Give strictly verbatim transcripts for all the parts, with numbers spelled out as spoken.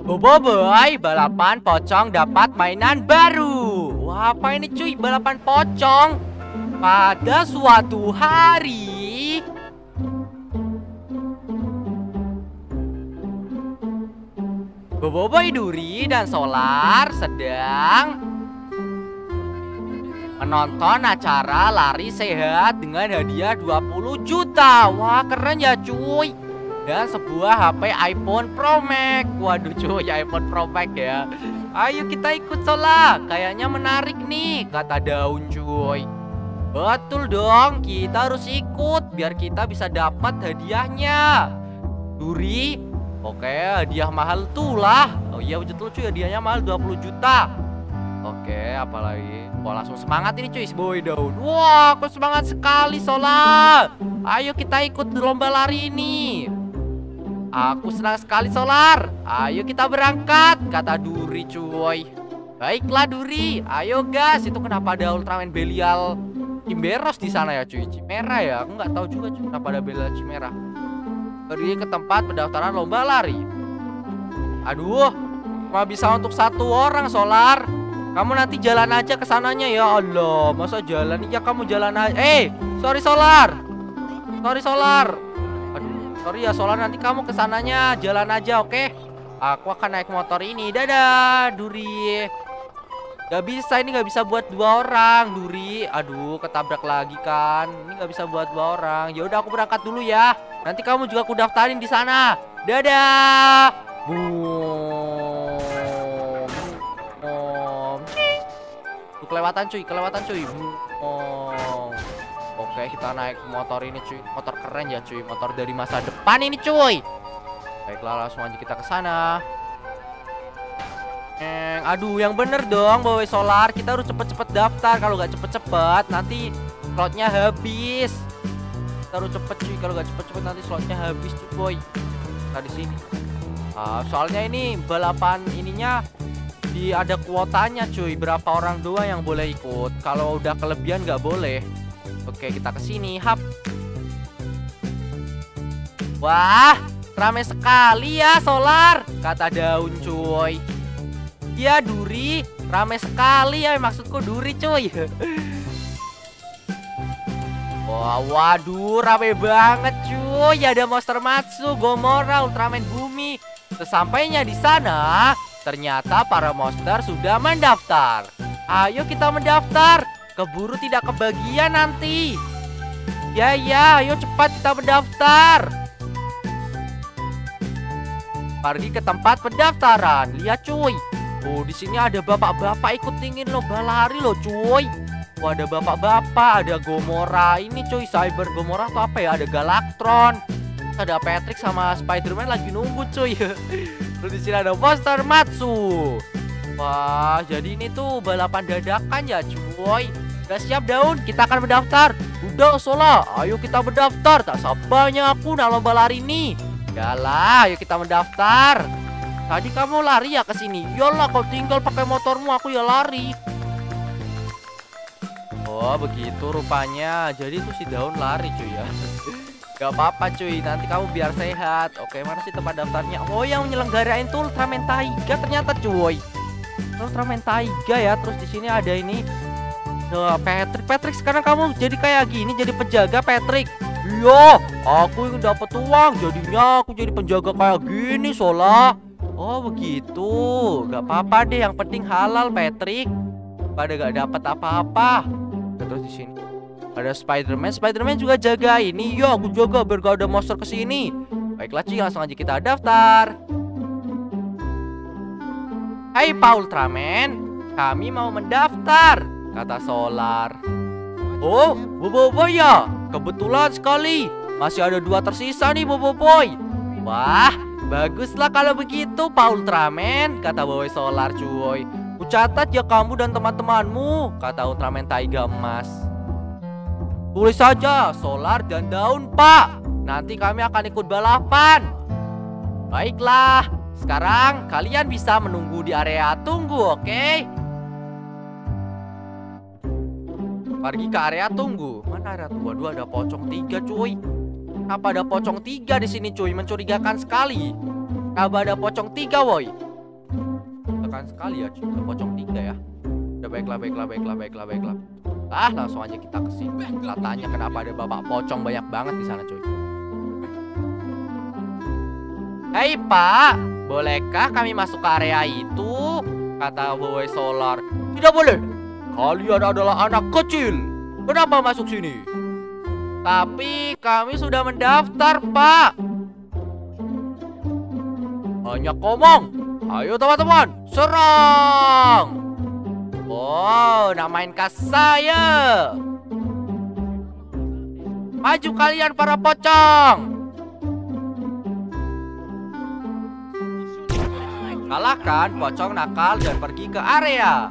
Bobo boy, balapan pocong dapat mainan baru. Wah, apa ini cuy? Balapan pocong pada suatu hari. Bobo boy, Duri dan Solar sedang menonton acara lari sehat dengan hadiah dua puluh juta. Wah, keren ya cuy. Dan sebuah H P iPhone Pro Max. Waduh cuy, iPhone Pro Max ya. Ayo kita ikut Solar. Kayaknya menarik nih, kata Daun cuy. Betul dong, kita harus ikut biar kita bisa dapat hadiahnya. Duri, oke, hadiah mahal tuh lah. Oh iya betul cuy, hadiahnya mahal dua puluh juta. Oke, apalagi? Wah, langsung semangat ini cuy, si Boy Daun. Wah, aku semangat sekali Solar. Ayo kita ikut lomba lari ini. Aku senang sekali Solar. Ayo kita berangkat, kata Duri cuy. Baiklah Duri, ayo gas. Itu kenapa ada Ultraman Belial Cimberos di sana ya cuy? Cimera ya? Aku nggak tahu juga cuy kenapa ada Belial Cimera. Pergi ke tempat pendaftaran lomba lari. Aduh, cuma bisa untuk satu orang Solar. Kamu nanti jalan aja ke sananya ya Allah. Masa jalan? Ya kamu jalan aja. Eh, sorry Solar. Sorry Solar. Aduh, sorry ya Solar, nanti kamu ke sananya jalan aja, oke? Okay? Aku akan naik motor ini. Dadah, Duri. Gak bisa, ini gak bisa buat dua orang, Duri. Aduh, ketabrak lagi kan. Ini gak bisa buat dua orang. Ya udah aku berangkat dulu ya. Nanti kamu juga aku daftarin di sana. Dadah. Boom. Tuh, kelewatan cuy, kelewatan cuy. Boom. Oke, kita naik motor ini cuy. Motor keren ya cuy. Motor dari masa depan ini cuy. Baiklah, langsung aja kita ke sana. Eh, aduh, yang bener dong, bawa Solar. Kita harus cepet-cepet daftar. Kalau nggak cepet-cepet, nanti slotnya habis. Kita harus cepet cuy. Kalau nggak cepet-cepet, nanti slotnya habis cuy, boy. Kita di sini. Ah, soalnya ini balapan ininya di ada kuotanya cuy. Berapa orang doang yang boleh ikut. Kalau udah kelebihan nggak boleh. Oke, kita ke sini. Hap. Wah, ramai sekali ya Solar, kata Daun cuy. Ya Duri, ramai sekali ya, maksudku Duri cuy. Wah, waduh, ramai banget cuy. Ada Monster Matsu, Gomora, Ultraman Bumi. Sesampainya di sana, ternyata para monster sudah mendaftar. Ayo kita mendaftar, keburu tidak kebagian nanti. Ya ya, ayo cepat kita mendaftar. Pergi ke tempat pendaftaran. Lihat cuy. Oh, di sini ada bapak-bapak ikut ingin lomba lari loh cuy. Wah, ada bapak-bapak, ada Gomora ini cuy, Cyber Gomora atau apa ya? Ada Galactron. Ada Patrick sama Spiderman lagi nunggu cuy. Terus di sini ada Monster Matsu. Wah, jadi ini tuh balapan dadakan ya cuy. Udah siap Daun? Kita akan mendaftar. Udah Solar, ayo kita mendaftar. Tak sabarnya aku nak lomba lari ini. Yalah, ayo kita mendaftar. Tadi kamu lari ya ke sini. Yalah, kau tinggal pakai motormu, aku ya lari. Oh, begitu rupanya. Jadi tuh si Daun lari cuy ya. Gak apa-apa cuy, nanti kamu biar sehat. Oke, mana sih tempat daftarnya? Oh, yang menyelenggarain tuh Ultraman Taiga ternyata cuy. Ultraman Taiga ya. Terus di sini ada ini. Tuh, Patrick, Patrick sekarang kamu jadi kayak gini, jadi penjaga Patrick. Iya, aku ingin dapat uang, jadinya aku jadi penjaga kayak gini Solar. Oh begitu, gak apa-apa deh, yang penting halal Patrick. Pada gak dapat apa-apa. Terus di sini ada Spiderman, Spiderman juga jaga ini. Yo, aku jaga biar gak ada monster kesini. Baiklah cuy, langsung aja kita daftar. Hai Pak Ultraman, kami mau mendaftar, kata Solar. Oh, Bobo Boy ya, kebetulan sekali. Masih ada dua tersisa nih Bobo Boy. Wah, baguslah kalau begitu Pak Ultraman, kata Boy Solar cuy. Kucatat ya kamu dan teman-temanmu, kata Ultraman Taiga Emas. Tulis saja Solar dan Daun Pak. Nanti kami akan ikut balapan. Baiklah, sekarang kalian bisa menunggu di area tunggu, oke? Okay? Pergi ke area tunggu. Mana area tunggu? Waduh, ada pocong tiga cuy. Kenapa ada pocong tiga di sini cuy? Mencurigakan sekali. Kenapa ada pocong tiga woi? melelahkan sekali ya cuy. Pocong tiga ya. Udah baiklah, baiklah, baiklah, baiklah, baiklah. Ah, langsung aja kita kesini. Kita tanya kenapa ada bapak pocong banyak banget di sana cuy. Hei Pak, bolehkah kami masuk ke area itu? Kata Boboiboy Solar. Tidak boleh. Kalian adalah anak kecil. Kenapa masuk sini? Tapi kami sudah mendaftar, Pak. Hanya ngomong. Ayo teman-teman, serang. Oh, nak mainkah saya? Maju kalian para pocong. Kalahkan pocong nakal dan pergi ke area.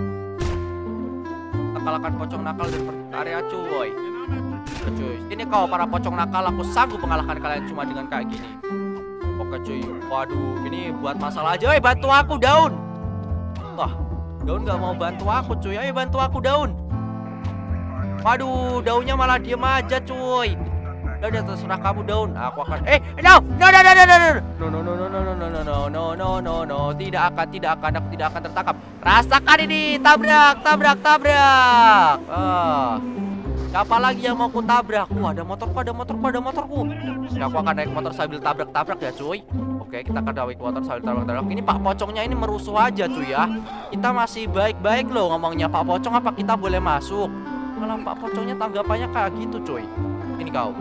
Kita kalahkan pocong nakal dan pergi ke area cuy. Cuy, ini kau para pocong nakal, aku sanggup mengalahkan kalian cuma dengan kayak gini. Oke cuy, waduh, ini buat masalah aja. Woi, bantu aku Daun. Wah, Daun gak mau bantu aku cuy. Ayo bantu aku Daun. Waduh, Daunnya malah diem aja cuy. Udah, terserah kamu Daun. Aku akan eh no no no no no no no no no no no no no no no no no no tidak akan tidak akan aku tidak akan tertangkap. Rasakan ini, tabrak tabrak tabrak. Ah, siapa lagi yang mau ku tabrak? Wah, ada motorku, ada motorku, ada motorku. Ya, aku akan naik motor sambil tabrak tabrak ya cuy. Oke, kita akan naik motor sambil tabrak tabrak. Ini Pak Pocongnya ini merusuh aja cuy ya. Kita masih baik-baik loh ngomongnya. Pak Pocong apa kita boleh masuk? Kalau Pak Pocongnya tanggapannya kayak gitu cuy. Ini kau.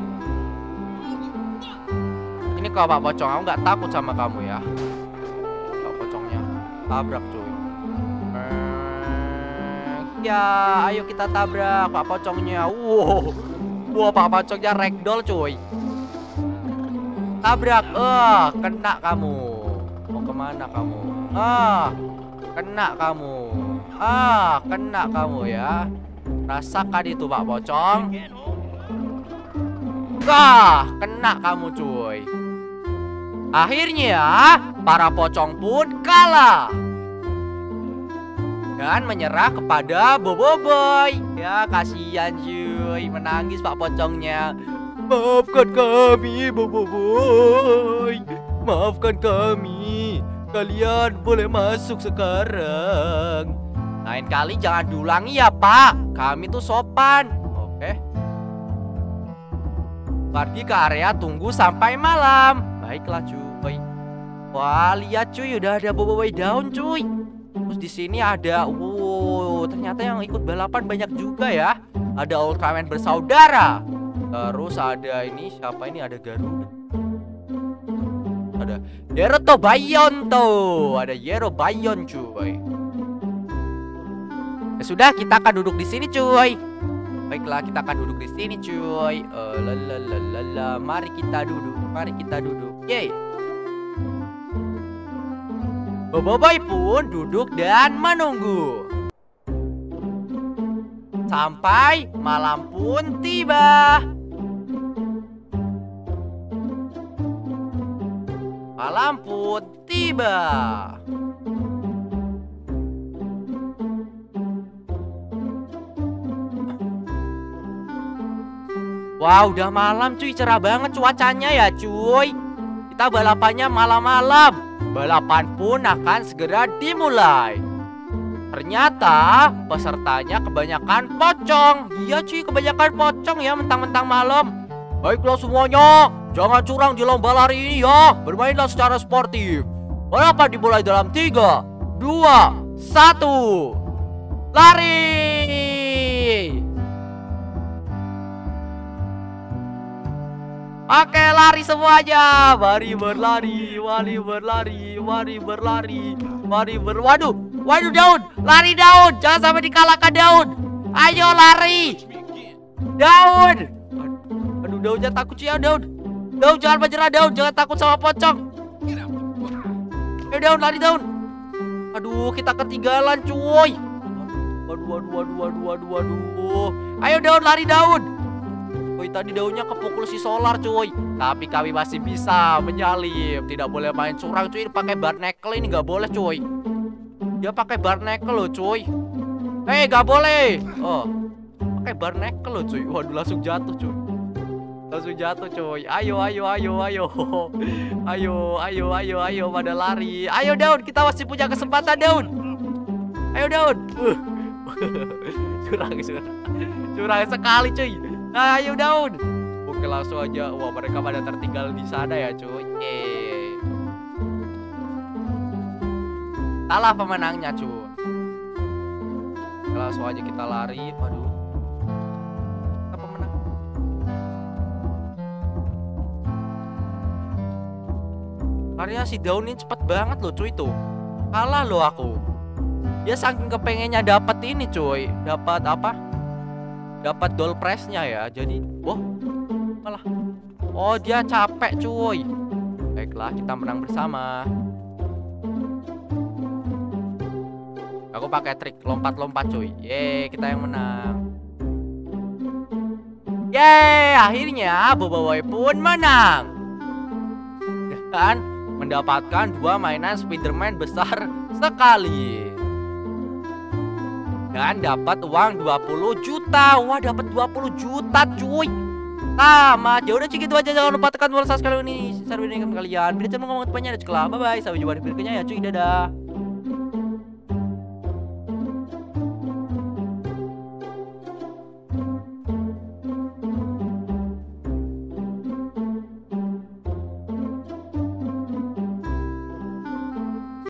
Ini kau Pak Pocong, aku nggak takut sama kamu ya. Pak Pocongnya tabrak cuy. Ya, ayo kita tabrak Pak Pocongnya. Wow, wow Pak Pocongnya ragdoll cuy. Tabrak, eh, uh, kena kamu. Mau kemana kamu? Ah, kena kamu. Ah, kena kamu ya. Rasakan itu Pak Pocong. Kah, kena kamu cuy. Akhirnya para pocong pun kalah dan menyerah kepada Boboiboy. Ya, kasihan cuy, menangis Pak Pocongnya. Maafkan kami Boboiboy, maafkan kami. Kalian boleh masuk sekarang. Lain kali jangan diulangi ya Pak, kami tuh sopan. Oke, pergi ke area tunggu sampai malam. Baiklah cuy. Wah, lihat cuy, udah ada Boboiboy Daun cuy. Terus di sini ada, wow, ternyata yang ikut balapan banyak juga ya. Ada Ultraman bersaudara. Terus ada ini, siapa ini? Ada Garuda. Ada Yeroto Bayon tuh. Ada Yero Bayon cuy. Ya sudah, kita akan duduk di sini cuy. Baiklah, kita akan duduk di sini cuy. Uh, lalalala, mari kita duduk, mari kita duduk. Yeay. Boboiboy pun duduk dan menunggu sampai malam pun tiba. Malam pun tiba. Wow, udah malam cuy, cerah banget cuacanya ya cuy. Kita balapannya malam-malam. Balapan pun akan segera dimulai. Ternyata pesertanya kebanyakan pocong. Iya cuy, kebanyakan pocong ya, mentang-mentang malam. Baiklah semuanya, jangan curang di lomba lari ini ya. Bermainlah secara sportif. Balapan dimulai dalam tiga, dua, satu. Lari. Oke, lari semuanya. Mari berlari, mari berlari, mari berlari, mari ber... Waduh, waduh Daun, lari Daun, jangan sampai dikalahkan Daun. Ayo lari, Daun. Aduh, Daunnya takut sih ya Daun. Daun jangan menyerah Daun, jangan takut sama pocong. Ayo Daun, lari Daun. Aduh, kita ketinggalan cuy. Waduh, waduh, waduh, waduh, waduh, waduh. Ayo Daun, lari Daun. Woi, tadi Daunnya kepukul si Solar cuy. Tapi kami masih bisa menyalip. Tidak boleh main curang cuy. Pakai barnacle ini nggak boleh cuy. Dia pakai barnacle loh cuy. Hei, nggak boleh. Oh, pakai barnacle loh cuy. Waduh, langsung jatuh cuy. Langsung jatuh cuy. Ayo ayo ayo ayo. Ayo ayo ayo ayo pada lari. Ayo Daun, kita masih punya kesempatan Daun. Ayo Daun. Uh. curang curang. Curang sekali cuy. Nah, ayo Daun. Oke langsung aja. Wah mereka pada tertinggal di sana ya cuy. Eh. Salah pemenangnya cuy. Langsung aja kita lari. Waduh. Kita pemenang. Larinya si Daun ini cepet banget loh cuy tuh. Kalah loh aku. Dia saking kepengennya dapat ini cuy. Dapat apa? Dapat door prize-nya ya. Jadi, wah, malah. Oh, dia capek cuy. Baiklah, kita menang bersama. Aku pakai trik lompat-lompat cuy. Yeay, kita yang menang. Yeay, akhirnya Boboiboy pun menang. Dan mendapatkan dua mainan Spiderman besar sekali. Dan dapat uang dua puluh juta. Wah, dapat dua puluh juta cuy. Tamat. Ya udah gitu aja, jangan lupa tekan tombol subscribe ini. Share video ini ke kalian. Bila channel ngomong banyak ada celah. Bye bye. Sampai jumpa di video berikutnya ya cuy. Dadah.